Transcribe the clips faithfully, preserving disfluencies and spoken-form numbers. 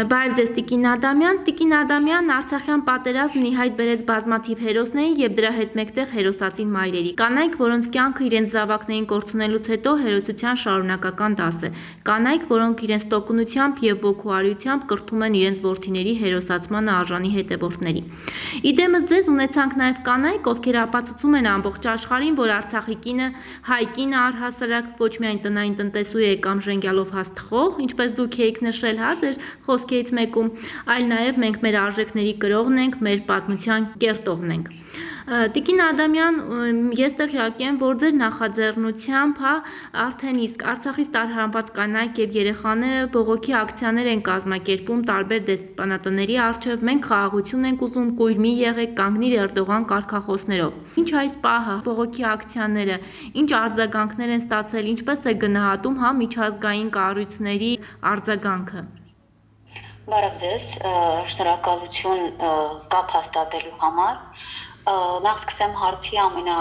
Բարև ձեզ Տիկին Ադամյան, Տիկին Ադամյան Արցախյան պատերազմն ի հայտ բերեց բազմաթիվ հերոսներին եւ դրա հետ մեկտեղ հերոսացին մայրերի։ Կանայք, որոնց կյանքը իրենց զավակներին կորցնելուց հետո հերոսության շարունակական դաս է։ Կանայք, որոնք իրենց տոկունությամբ եւ ոգուարությամբ կրթում են իրենց որդիների հերոսացմանը արժանի հետևորդների։ Իդեմս ձեզ ունեցանք նաեւ կանայք, ովքեր ապացուցում են ամբողջ աշխարհին, որ Արցախի կինը, հայ կինը առհասարակ ոչ միայն տնային տնտեսու է կամ ժենգյալով հաստխող, ինչպես դուք եք նշել, հա, ձեր խոսքերից մեկում, այլ նաև մենք մեր արժեքների կրողն ենք, մեր պատմության կերտողն ենք։ Տիկին Ադամյան, ես տեղյակ եմ, որ ձեր նախաձեռնությամբ, հա, արդեն իսկ Արցախից տարհանված կանայք եւ երեխաները բողոքի ակցիաներ են կազմակերպում տարբեր դեսպանատների առջև, մենք խաղաղություն ենք ուզում, կույր մի եղեք, կանգնիր Էրդողան կարգախոսներով։ Ինչ այս պահը բողոքի ակցիաները, ինչ արձագանքներ են ստացել, ինչպես է գնահատում, հա, միջազգային կառույցների արձագանքը։ Բարև ձեզ, շնորհակալություն կապ հաստատելու համար։ Նախ սկսեմ հարցի ամենա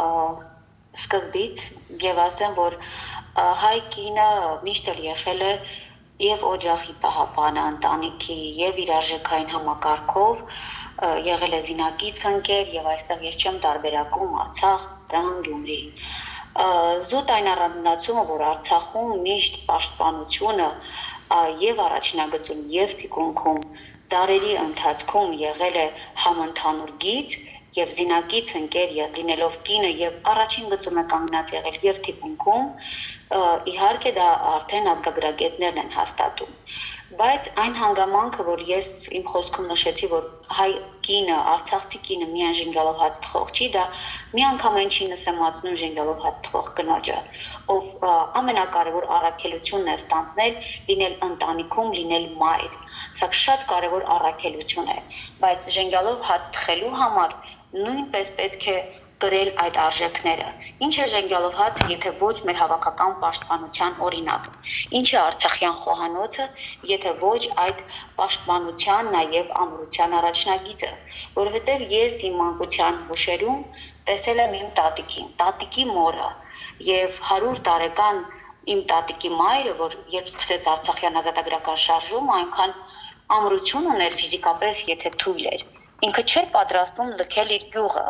սկզբից եւ ասեմ, որ հայ կինը միշտ էլ եղել է եւ օջախի պահապանը ընտանիքի եւ իր արժեքային համակարգով, եղել է զինակից ընկեր եւ այստեղ ես չեմ տարբերակում Արցախ, Վրան, Գյումրի։ Զուտ այն առանձնացումը, որ Արցախում միշտ պաշտպանությունը եւ առաջնագծում եւ թիկունքում դարերի ընթացքում եղել է համընդհանուր գիծ եւ զինակից ընկեր լինելով կինը եւ առաջին գծում է կանգնած եղել եւ թիկունքում, իհարկե դա արդեն ազգագրագետներն են հաստատում։ Բայց այն հանգամանքը, որ ես իմ խոսքում նշեցի, որ հայ կինը, արցախցի կինը միայն ժենգյալով հաց թխող չի, դա միանգամայն չի նսեմացնում ժենգյալով հաց թխող կնոջը, ով ամենակարևոր առաքելությունն է ստանձնել լինել ընտանիքում, լինել մայր։ Սա շատ կարևոր առաքելություն է, բայց ժենգյալով հաց թխելու համար նույնպես պետք է կրել այդ արժեքները։ Ինչ է ժենգյալով հացը, եթե ոչ մեր հավաքական պաշտպանության օրինակ։ Ինչ է Արցախյան խոհանոցը, եթե ոչ այդ պաշտպանության նաև ամրության առաջնագիծը, որովհետև ես իմ մանկության հուշերում տեսել եմ իմ տատիկին, տատիկի մորը եւ հարյուր տարեկան իմ տատիկի մայրը, որ երբ սկսեց Արցախյան ազատագրական շարժումը, այնքան ամրություն ուներ ֆիզիկապես, եթե թույլ էր։ Ինքը չէր պատրաստվում լքել իր գյուղը։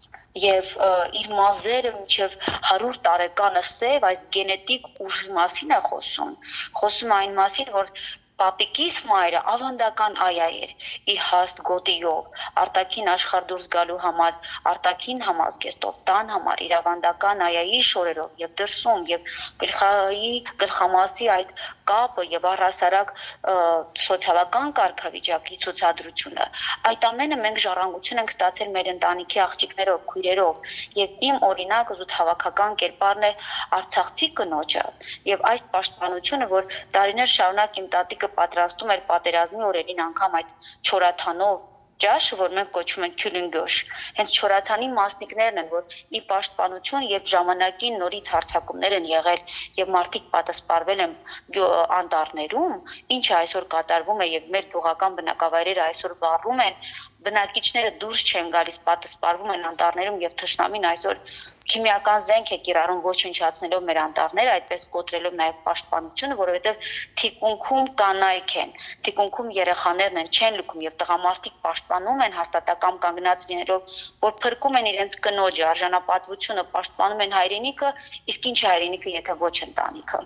Եվ իր մազերը մինչև հարյուր տարեկանը սև այս գենետիկ ուժի մասին է խոսում, խոսում այն մասին, որ պապիկիս մայրը ավանդական այա էր, իր հաստ գոտիով, արտաքին աշխարհ դուրս գալու համար, արտաքին համազգեստով, տան համար, իր ավանդական այայի շորերով եւ դրսում եւ գլխայի գլխամասի այդ կապը եւ առհասարակ սոցիալական կարգավիճակի ցուցադրությունը։ Այդ ամենը մենք ժառանգություն ենք ստացել մեր ընտանիքի աղջիկներով, քույրերով եւ իմ օրինակը զուտ հավաքական կերպարն է արցախցի կնոջը եւ այս պաշտպանությունը, որ տարիներ շարունակ իմ տատիկը պատրաստում էր պատերազմի օրերին անգամ այդ չորաթանով ճաշը, որ մենք կոչում ենք քյուլինգյոշ, հենց չորաթանի մասնիկներն են, որ ի պաշտպանություն եւ ժամանակին նորից հարձակումներ են եղել եւ մարդիկ պատասպարվել են անտառներում, ինչը այսօր կատարվում է եւ մեր գյուղական բնակավայրերը այսօր վառում են, բնակիչները դուրս չեն գալիս, պատասպարվում են անտառներում եւ թշնամին այսօր քիմիական զենք է կիրառում ոչնչացնելով մեր անտառները, այդպես կոտրելով նաեւ պաշտպանությունը, որովհետեւ թիկունքում կանայք են, թիկունքում երեխաներն են, չեն լքում եւ տղամարդիկ պաշտպանում են հաստատակամ կանգնած լինելով, որ փրկում են իրենց կնոջը, արժանապատվությունը, պաշտպանում են հայրենիքը, իսկ ինչ է հայրենիքը, եթե ոչ ընտանիքը։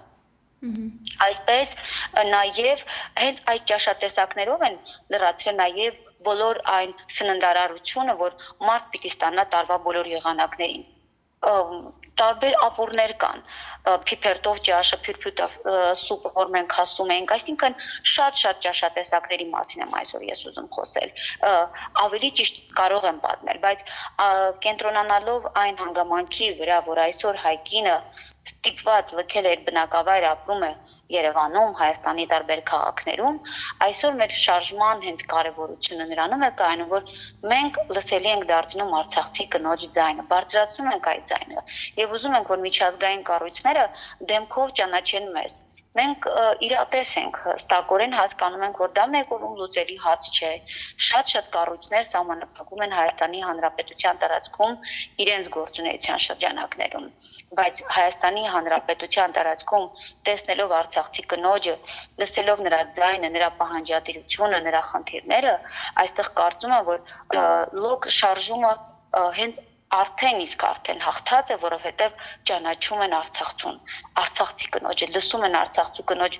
Այսպես նաեւ հենց այդ ճաշատեսակներով են լրացրել նաեւ բոլոր այն սննդարարությունը, որ մարդ պիտի ստանա տարվա բոլոր եղանակներին։ Տարբեր ապուրներ կան, փիփերտով ճաշը, փյուրփյուտով սուպը, որ մենք ասում ենք, այսինքն շատ-շատ ճաշատեսակների մասին եմ այսօր ես ուզում խոսել։ Ավելի ճիշտ կարող եմ պատմել, բայց կենտրոնանալով այն հանգամանքի վրա, որ այսօր հայ կինը ստիպված լքել է իր բնակավայր, ապրում է Երևանում, Հայաստանի տարբեր քաղաքներում, այսօր մեր շարժման հենց կարևորությունը նրանում է կայանում, որ մենք լսելի ենք դարձնում արցախցի կնոջ ձայնը, բարձրացնում ենք այդ ձայնը եւ ուզում ենք, որ միջազգային կառույցները դեմքով ճանաչեն մեզ։ Մենք իրատես ենք, հստակորեն հասկանում ենք, որ դա մեկ օրում լուծելի հարց չէ։ Շատ-շատ կառույցներ սահմանափակում են Հայաստանի Հանրապետության տարածքում իրենց գործունեության շրջանակներում, բայց Հայաստանի Հանրապետության տարածքում տեսնելով արցախցի կնոջը, լսելով նրա ձայնը, նրա պահանջատիրությունը, նրա խնդիրները, այստեղ կարծում եմ, որ լոկ շարժումը հենց արդեն իսկ արդեն հաղթած է, որովհետև ճանաչում են Արցախցուն, Արցախցի կնոջը, լսում են Արցախցու կնոջ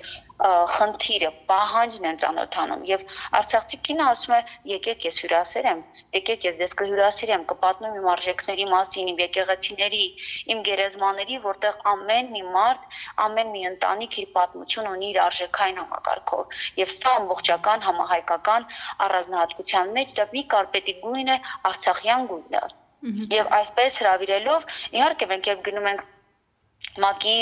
խնդիրը, պահանջն են ծանոթանում եւ Արցախցի կինը ասում է եկեք ես հյուրասեր եմ, եկեք ես ձեզ կհյուրասիրեմ, կպատմեմ իմ արժեքների մասին, իմ եկեղեցիների, իմ գերեզմաների, որտեղ ամեն մի մարդ, ամեն մի ընտանիք իր պատմություն ունի իր արժեքային համակարգով եւ սա ամբողջական համահայկական առանձնահատկության մեջ դա մի կարպետի գույն է, արցախյան գույնը։ Եվ այսպես հրավիրելով, իհարկե մենք երբ գնում ենք ՄԱԿ-ի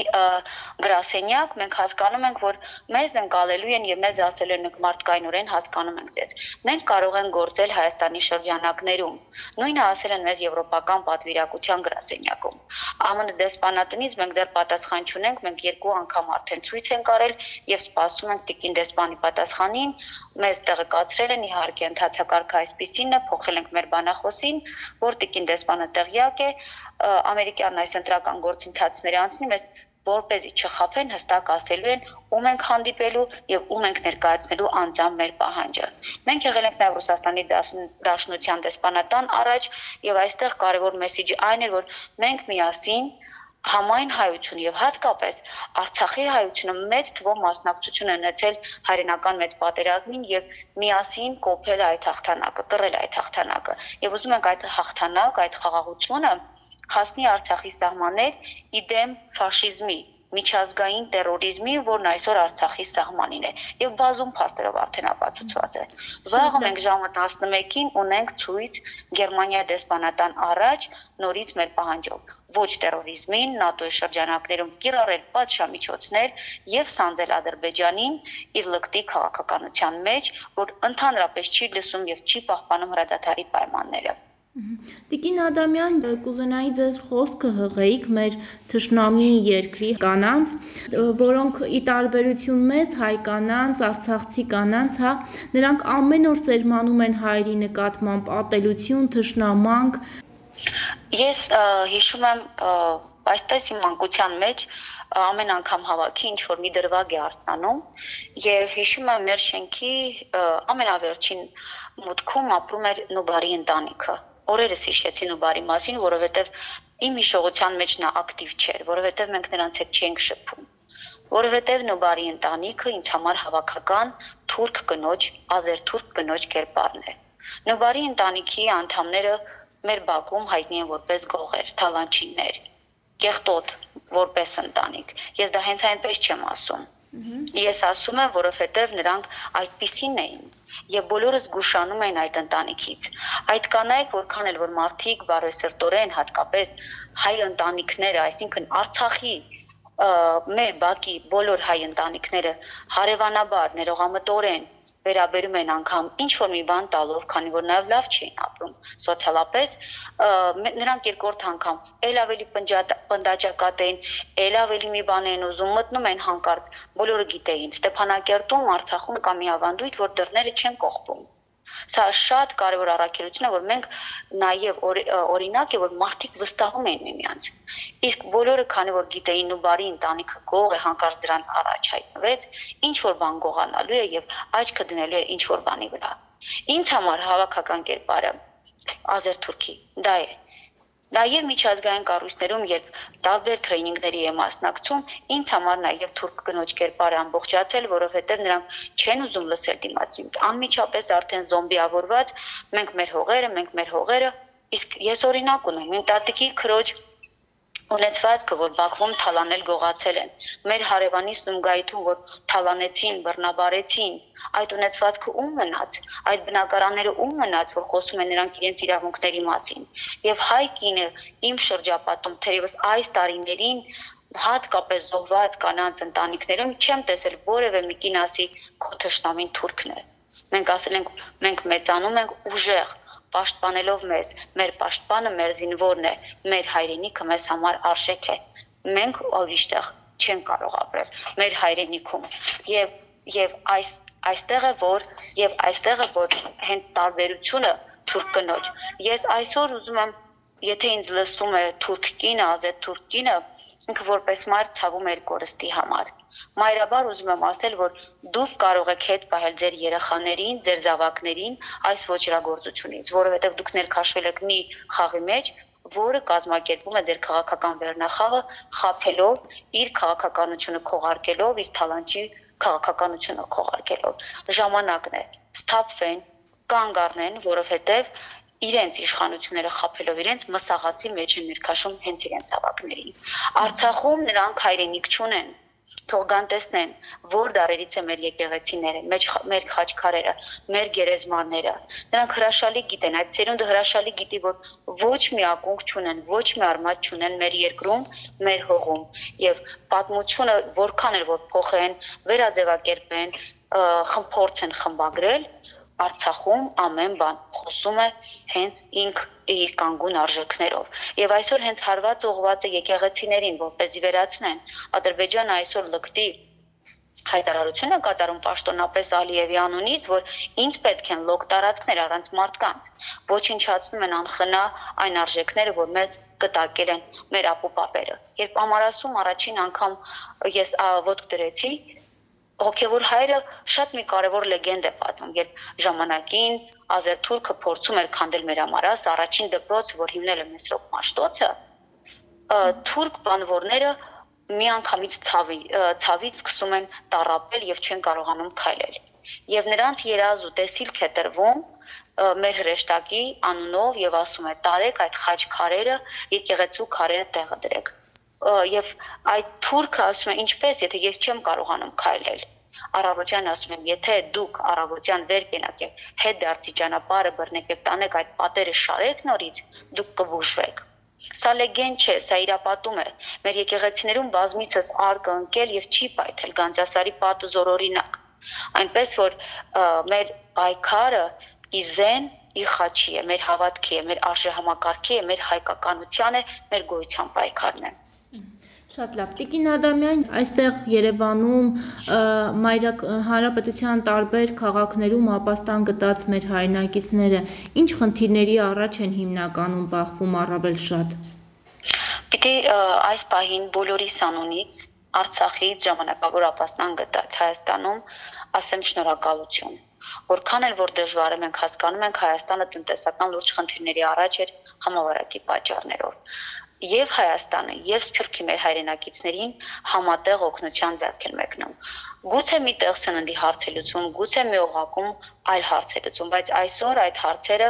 գրասենյակ, մենք հասկանում ենք, որ մեզ ընկալելու են եւ մեզ ասելու են մարդկայնորեն հասկանում ենք ձեզ։ Մենք կարող ենք գործել Հայաստանի շրջանակներում։ Նույնը ասել են մեզ եվրոպական պատվիրակության գրասենյակում։ ԱՄՆ դեսպանատնից մենք դեռ պատասխան չունենք, մենք երկու անգամ արդեն ցույց ենք արել եւ սպասում ենք տիկին դեսպանի պատասխանին։ Մեզ տեղեկացրել են, իհարկե ընդհանցակարգը այսպեսին է, փոխել ենք մեր բանախոսին, որ տիկին դեսպանը տեղյակ է, ամերիկյան այս ընտրական գործընթացները անցնի, մեզ որպեսզի չխաբեն, հստակ ասելու են ում ենք հանդիպելու եւ ում ենք ներկայացնելու անձամբ մեր պահանջը։ Մենք եղել ենք նաեւ Ռուսաստանի Դաշնության դեսպանատան առաջ եւ այստեղ կարեւոր մեսեջը այն էր, որ մենք միասին համայն հայություն եւ հատկապես Արցախի հայությունը մեծ թվով մասնակցություն ունեցել հայրենական մեծ պատերազմին եւ միասին կոփել այդ հաղթանակը, կռել այդ հաղթանակը։ Եվ ուզում ենք այդ հաղթանակ, այդ խաղաղությունը հասնի Արցախի սահմաններ իդեմ ֆաշիզմի, միջազգային տերորիզմի, որն այսօր Արցախի սահմանին է եւ բազում փաստերով արդեն ապացուցված է։ Վաղը մենք ժամը տասնմեկին ունենք ցույց Գերմանիա դեսպանատան առաջ նորից մեր պահանջով ոչ տերորիզմին, ՆԱՏՕ-ի շրջանակներում կիրառել պատժամիջոցներ եւ սանձել Ադրբեջանին իր լկտի քաղաքականության մեջ, որ ընդհանրապես չի լսում եւ չի պահպանում հրադադարի պայմանները։ Տիկին Ադամյան, կուզենայի ձեզ խոսքը հղեիք մեր թշնամի երկրի կանանց, որոնք ի տարբերություն մեզ հայ կանանց, արցախցի կանանց, հա, նրանք ամեն օր սերմանում են հայերի նկատմամբ ատելություն, թշնամանք։ Ես հիշում եմ այսպես իմ մանկության մեջ ամեն անգամ հավաքի ինչ որ մի դրվագ է արթնանում եւ հիշում եմ մեր շենքի ամենավերջին մուտքում ապրում էր Նուբարի ընտանիքը։ Օրերս հիշեցի Նուբարի մասին, որովհետև իմ հիշողության մեջ նա ակտիվ չէր, որովհետև մենք նրանց հետ չենք շփում, որովհետև Նուբարի ընտանիքը ինձ համար հավաքական թուրք կնոջ, ազեր-թուրք կնոջ կերպարն է։ Նուբարի ընտանիքի անդամները մեր բակում հայտնի են որպես գողեր, թալանչիներ, կեղտոտ, որպես ընտանիք։ Ես դա հենց այնպես չեմ ասում։ Ես ասում եմ, որովհետև նրանք այդպիսին էին եւ բոլորը զգուշանում են այդ ընտանիքից։ Այդ կանայք, որքան էլ որ մարդիկ բարեսրտորեն, հատկապես հայ ընտանիքները, այսինքն Արցախի մեր բակի բոլոր հայ ընտանիքները հարևանաբար, ներողամտորեն վերաբերում են անգամ ինչ որ մի բան տալով, քանի որ նաև լավ չէին ապրում սոցիալապես, նրանք երկրորդ անգամ ել ավելի պնդաճակատ էին, ել ավելի մի բան են ուզում, մտնում են հանկարծ, բոլորը գիտեին, Ստեփանակերտում, Արցախում կա մի ավանդույթ, որ դռները չեն կողպում։ Սա շատ կարևոր առաքելություն է, որ մենք նաև օրինակ է, որ մարդիկ վստահում են միմյանց։ Իսկ բոլորը, քանի որ գիտեին Նուբարի ընտանիքը գող է, հանկարծ դրան առաջ հայտնվեց, ինչ որ բան գողանալու է եւ աչքը դնելու է ինչ որ բանի վրա։ Ինձ համար հավաքական կերպարը ազեր-թուրքի դա է։ Նաև միջազգային կառույցներում, երբ տարբեր տրեյնինգների եմ մասնակցում, ինձ համար նաև թուրք կնոջ կերպարը ամբողջացել, որովհետև նրանք չեն ուզում լսել դիմացին։ Անմիջապես արդեն զոմբիավորված, մենք մեր հողերը, մենք մեր հողերը, իսկ ես օրինակ ունեմ, իմ տատիկի քրոջ ունեցվածքը, որ Բաքվում թալանել գողացել են, մեր հարևանի Սումգայիթում, որ թալանեցին, բռնաբարեցին, այդ ունեցվածքը ում մնաց, այդ բնակարանները ում մնաց, որ խոսում են նրանք իրենց իրավունքների մասին։ Եվ հայ կինը իմ շրջապատում, թերևս այս տարիներին հատկապես զոհված կանանց ընտանիքներում չեմ տեսել որևէ մի կին ասի քո թշնամին թուրքն է։ Մենք ասել ենք, մենք մեծանում ենք ուժեղ, պաշտպանելով մեզ, մեր պաշտպանը մեր զինվորն է, մեր հայրենիքը մեզ համար արժեք է։ Մենք ուրիշտեղ չեն կարող ապրել մեր հայրենիքում եւ եւ այս այստեղ է որ եւ այստեղ է որ հենց տարբերությունը թուրք կնոջ ես այսօր ուզում եմ եթե ինձ լսում է թուրք կինը ազատ թուրք կինը ինքը որպես մայր ցավում է իր կորստի համար մայրաբար ուզում եմ ասել որ դուք կարող եք հետ պահել ձեր երեխաներին ձեր զավակներին այս ոճրագործությունից որովհետեւ դուք ներքաշվել եք մի խաղի մեջ որը կազմակերպում է ձեր քաղաքական վերնախավը խափելով իր քաղաքականությունը քողարկելով իր թալանչի քաղաքականությունը քողարկելով ժամանակն է սթափվեն կանգ առնեն որովհետև իրենց իշխանությունները խափելով իրենց մսաղացի մեջ են ներքաշում հենց իրենց ավակներին Արցախում նրանք հայրենիք չունեն թող գան տեսնեն որ դարերից է մեր եկեղեցիները մեր խաչքարերը մեր գերեզմանները նրանք հրաշալի գիտեն այդ սերունդը հրաշալի գիտի որ ոչ մի ակունք չունեն ոչ մի արմատ չունեն մեր երկրում մեր հողում եւ պատմությունը որքան էլ որ փոխեն վերաձևակերպեն խմփորձ են խմբագրել Արցախում ամեն բան խոսում է հենց ինք իր կանգուն արժեքներով եւ այսօր հենց հարված ուղղված է եկեղեցիներին որպեսզի վերացնեն Ադրբեջանը այսօր լկտի հայտարարությունը կատարում պաշտոնապես Ալիևի անունից որ ինձ պետք են լոկ տարածքներ առանց մարդկանց ոչնչացնում են անխնա այն արժեքները որ մեզ կտակել են մեր ապուպապերը երբ ամարասում առաջին անգամ ես ոտք դրեցի Հոգևոր հայրը շատ մի կարևոր լեգենդ է պատմում, երբ ժամանակին ազեր թուրքը փորձում էր քանդել մեր ամարաս, առաջին դպրոցը, որ հիմնել է Մեսրոպ Մաշտոցը, թուրք բանվորները միանգամից ցավի, ցավից սկսում են տառապել եւ չեն կարողանում քայլել։ Եվ նրանց երազ ու տեսիլք է տրվում մեր հրեշտակի անունով եւ ասում է տարեք այդ խաչ քարերը, եկեղեցու քարերը տեղը դրեք։ Եվ այդ թուրքը ասում է ինչպես եթե ես չեմ կարողանում քայլել առավոտյան ասում եմ եթե դուք առավոտյան վեր կենաք եւ հետ դարձի ճանապարհը բռնեք եւ տանեք այդ պատերը շարեք նորից դուք կբուժվեք Սա լեգենդ չէ, սա իրապատում է մեր եկեղեցիներում բազմիցս արկը ընկել եւ չի պայթել Գանձասարի պատը զորօրինակ այնպես որ մեր պայքարը իզեն ի խաչի է մեր հավատքի է մեր արժեհամակարգի է մեր հայկականության է մեր գոյության պայքարն է Շատ լավ, Տիկին Ադամյան, այստեղ Երևանում մայրակ հանրապետության տարբեր քաղաքներում ապաստան գտած մեր հայրենակիցները ինչ խնդիրների առաջ են հիմնականում բախվում առավել շատ։ Պիտի այս պահին բոլորիս անունից Արցախից ժամանակավոր ապաստան գտած Հայաստանում ասեմ շնորհակալություն։ Որքան էլ որ դժվար է մենք հասկանում ենք Հայաստանը տնտեսական լուրջ խնդիրների առաջ էր համավարակի պատճառներով։ Եվ Հայաստանը, եւ Սփյուռքի մեր հայրենակիցներին համատեղ օգնության ձեռք են մեկնում։ Գուցե մի տեղ սննդի հարցելություն, գուցե մի օղակում այլ հարցելություն, բայց այսօր այդ հարցերը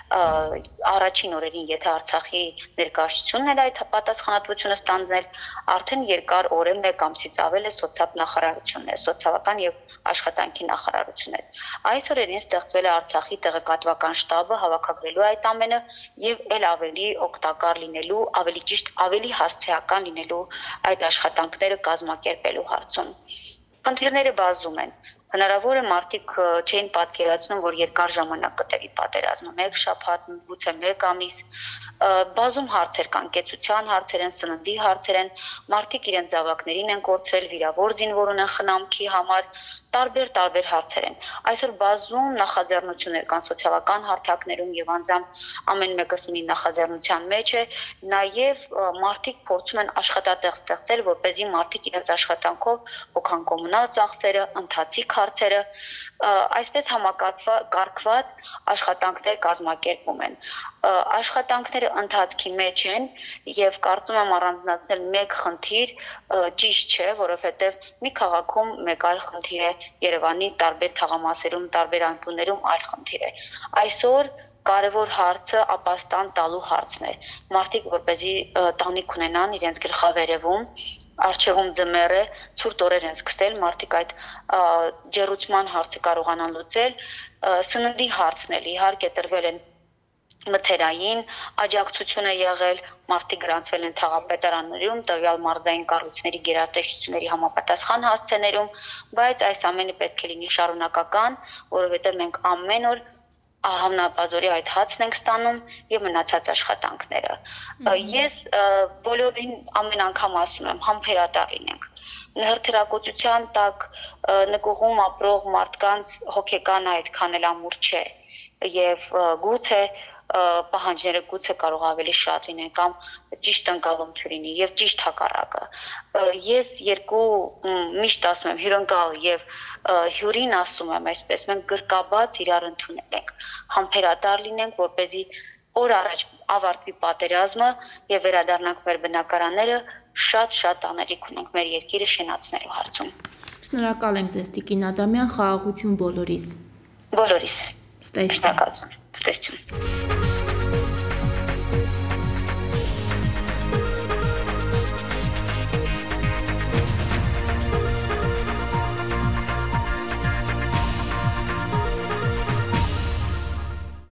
առաջին օրերին, եթե Արցախի ներկայացությունն էր այդ պատասխանատվությունը ստանձնել, արդեն երկար օր է մեկ ամսից ավել է սոցիալ նախարարություններ, սոցիալական եւ աշխատանքի նախարարություններ։ Այս օրերին ստեղծվել է Արցախի տեղեկատվական շտաբը հավաքագրելու այդ ամենը եւ ել ավելի օգտակար լինելու, ավելի ճիշտ ավելի հասցեական լինելու այդ աշխատանքները կազմակերպելու հարցում։ Խնդիրները բազում են։ Հնարավոր է մարդիկ չէին պատկերացնում, որ երկար ժամանակ կտևի պատերազմը, մեկ շաբաթ, գուցե մեկ ամիս, բազում հարցեր կան, կեցության հարցեր են, սննդի հարցեր են, մարդիկ իրենց զավակներին են կորցրել, վիրավոր զինվոր ունեն խնամքի համար, տարբեր-տարբեր հարցեր են։ Այսօր բազում նախաձեռնություններ կան սոցիալական հարթակներում եւ անձամբ ամեն մեկս մի նախաձեռնության մեջ է, նաեւ մարդիկ փորձում են աշխատատեղ ստեղծել, որպեսզի մարդիկ իրենց աշխատանքով հոգան կոմունալ ծախսերը, ընթացիկ հարցերը, այսպես համակարգված աշխատանքներ կազմակերպում են։ Աշխատանքները ընթացքի մեջ են եւ կարծում եմ առանձնացնել մեկ խնդիր ճիշտ չէ, որովհետեւ մի քաղաքում մեկ այլ խնդիր է Երևանի տարբեր թաղամասերում, տարբեր անկյուններում այլ խնդիր է։ Այսօր կարևոր հարցը ապաստան տալու հարցն է։ Մարդիկ որպեսզի տանիք ունենան իրենց գլխավերևում, Արջևում ձմեռ է, ցուրտ օրեր են սկսել, մարդիկ այդ ջերուցման հարցը կարողանան լուծել, սննդի հարցն էլ իհարկե տրվել են մթերային աջակցություն է եղել, մարդիկ գրանցվել են թաղապետարաններում, տվյալ մարզային կառույցների գերատեսչությունների համապատասխան հասցեներում, բայց այս ամենը պետք է լինի շարունակական, որովհետև մենք ամեն օր Համնապազորի այդ հացն ենք ստանում եւ մնացած աշխատանքները։ Ես բոլորին ամեն անգամ ասում եմ, համբերատար լինենք։ Հրթիռակոծության տակ նկուղում ապրող մարդկանց հոգեկանը այդքան էլ ամուր չէ եւ գուցե պահանջները գուցե կարող ավելի շատ լինեն կամ ճիշտ ընկալում չլինի եւ ճիշտ հակառակը։ Ես երկու միշտ ասում եմ հյուրընկալ եւ հյուրին ասում եմ այսպես, մենք գրկաբաց իրար ընդունենք, համբերատար լինենք, որպեսզի օր առաջ ավարտվի պատերազմը եւ վերադառնանք մեր բնակարանները, շատ-շատ անելիք ունենք մեր երկիրը շենացնելու հարցում։ Շնորհակալ ենք ձեզ Տիկին Ադամյան, խաղաղություն բոլորիս։ Բոլորիս։ Ստեսություն։ Ստեսություն։